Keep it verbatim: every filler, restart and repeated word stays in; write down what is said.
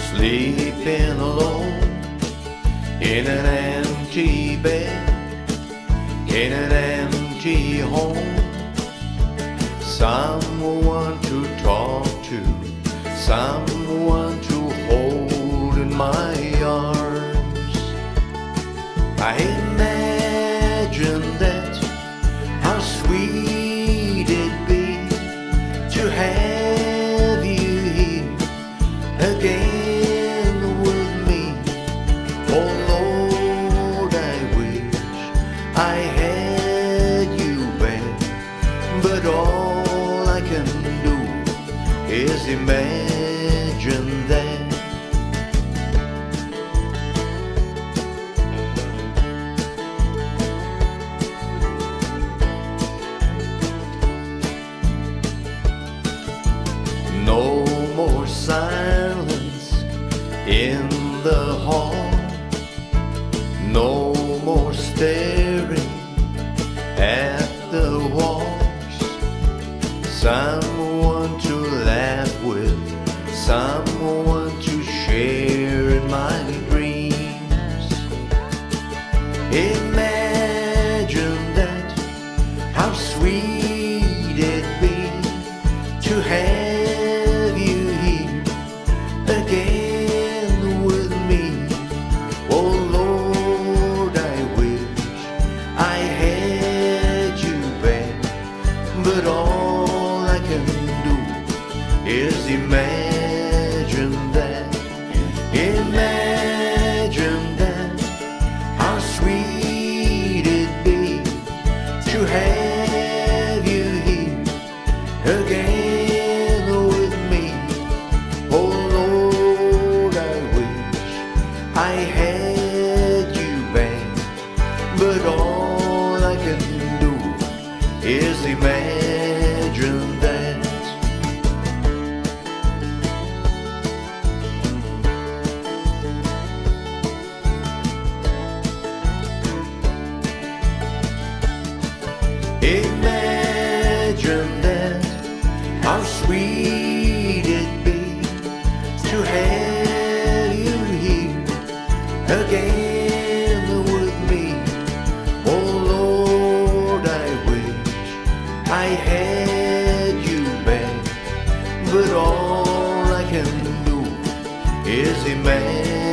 sleeping alone in an empty bed, in an empty home. Someone to talk to, someone to hold in my arms. I imagine that, how sweet it'd be to have you here again with me. Oh Lord, I wish I had you back, but all I can do is imagine that. No more silence in the hall, no more staring at the walls. Someone to laugh with, someone to share in my dreams. Imagine that, how sweet it'd be to have you here again with me. Oh Lord, I wish I had you back, but all I can do is imagine that. Imagine that, how sweet it'd be to have you here again with me. Oh Lord, I wish I had you back, but all I can do is imagine that. Imagine that, how sweet it'd be to have you here again with me. Oh Lord, I wish I had you back, but all I can do is imagine